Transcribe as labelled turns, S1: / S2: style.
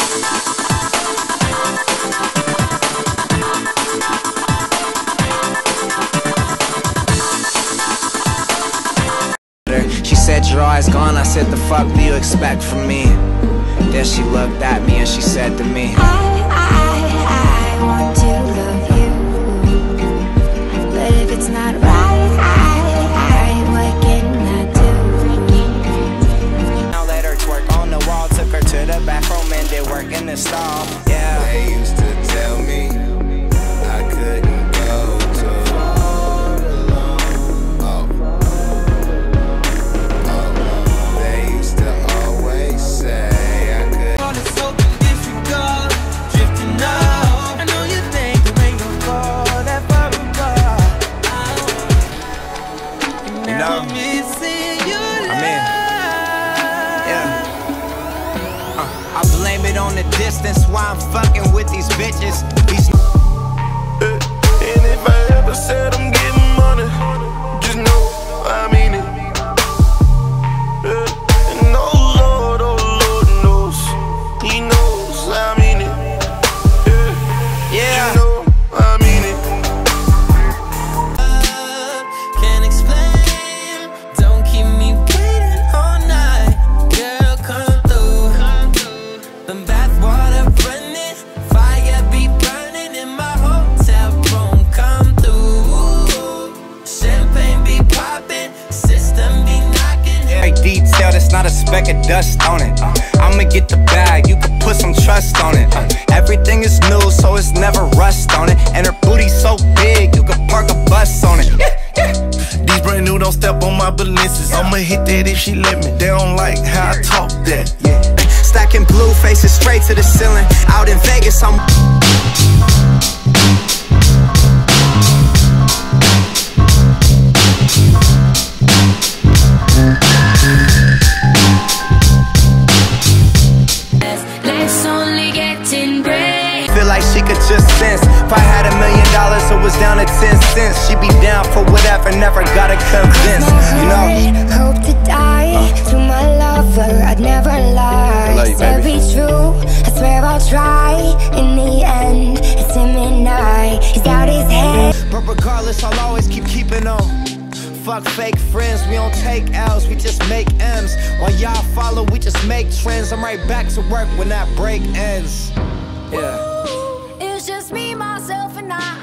S1: She said, your eyes gone. I said, the fuck do you expect from me? Then she looked at me and she said to me,
S2: I want to love you, but if it's not right, what can I do?
S1: I let her twerk on the wall, took her to the bathroom and did work in the stall. Yeah.
S3: They used to tell me I couldn't go too long. They used to always say I could.
S4: All is so difficult, drifting out. I know you think there ain't no fall that far apart.
S1: You know,
S4: Missing your
S1: I mean, yeah. I blame it on the distance why I'm fucking with these bitches.
S3: And if I ever said I'm getting money, just know I mean it. And oh Lord knows, He knows I mean it.
S1: Yeah.
S3: You know I mean it.
S4: Can't explain, don't keep me waiting all night. Girl, come through. The bath water running, fire be burning in my hotel room. Come through. Champagne be popping, system be knocking.
S1: Hey, detail, that's not a speck of dust on it. I'ma get the bag, you can put some trust on it. Everything is new, so it's never rust on it. And her booty's so big, you can park a bus on it.
S3: These brand new, don't step on my balances. I'ma hit that if she let me. They don't like how I talk that.
S1: Stacking blue faces straight to the ceiling. Out in Vegas, I'm
S2: Let's only get in break.
S1: feel like she could just sense. If I had $1 million, it was down to 10 cents. She'd be down for whatever, never gotta convince. You know,
S2: Hope to die to my lover, I'd never lie.
S1: love you,
S2: To
S1: baby.
S2: be true, I swear I'll try. In the end, it's him and I. He's out his head.
S1: but regardless, I'll always keeping on. Fuck fake friends, we don't take L's, we just make M's. While y'all follow, we just make trends. I'm right back to work when that break ends. Yeah.
S2: It's just me, myself, and I.